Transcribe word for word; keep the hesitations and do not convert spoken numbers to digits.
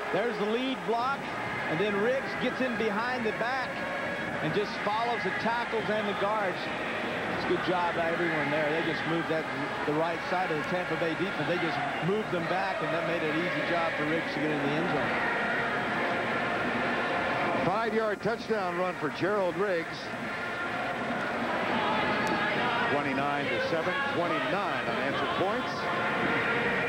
There's the lead block, and then Riggs gets in behind the back and just follows the tackles and the guards. It's a good job by everyone there. They just moved that the right side of the Tampa Bay defense. They just moved them back, and that made it an easy job for Riggs to get in the end zone. Five-yard touchdown run for Gerald Riggs. twenty-nine to seven, twenty-nine unanswered points.